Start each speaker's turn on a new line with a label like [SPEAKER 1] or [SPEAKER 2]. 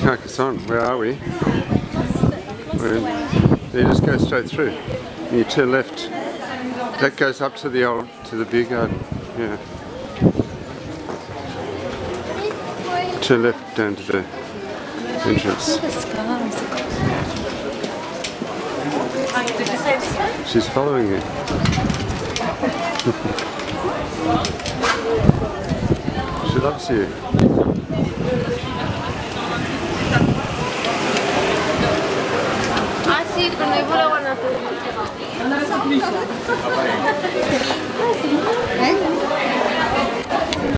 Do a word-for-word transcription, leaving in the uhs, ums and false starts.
[SPEAKER 1] Carcassonne. Where are we? We're in, you just go straight through. And you turn left. That goes up to the old, to the beer garden. Yeah. Turn left down to the entrance. She's following you. She loves you.
[SPEAKER 2] Ah sì, con noi volevano